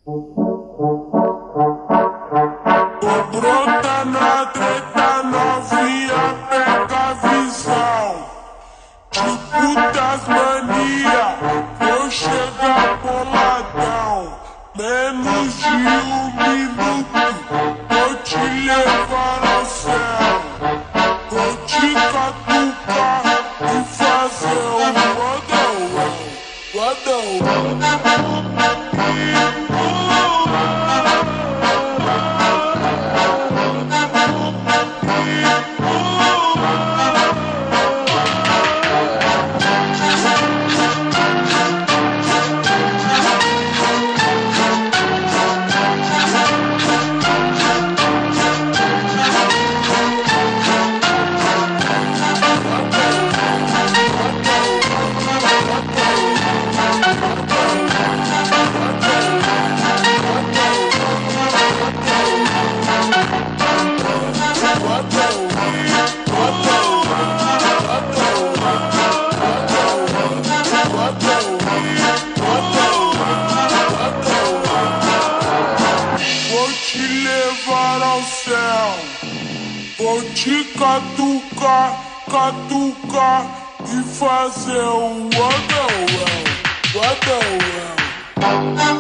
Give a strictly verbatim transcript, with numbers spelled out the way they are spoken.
Brota na treta novinha, pega a visão. Tipo das mania, vou chegar boladão. Menos de um minuto, vou te levar ao céu. Vou te catucar e fazer o rodão, rodão. Vou te levar ao céu, vou te catucar, catucar e fazer um rodão, rodão.